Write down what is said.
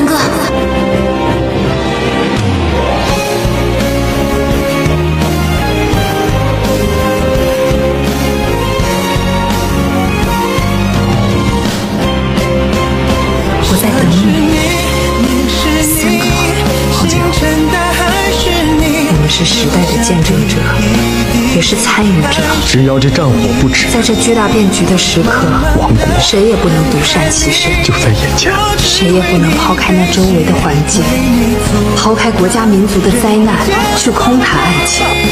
三哥。我在等你。三哥，黄景荣，我们是时代的见证者，也是参与者。 只要这战火不止， 在这巨大变局的时刻， 亡国谁也不能独善其身， 就在眼前。 谁也不能抛开那周围的环境，抛开国家民族的灾难，去空谈爱情。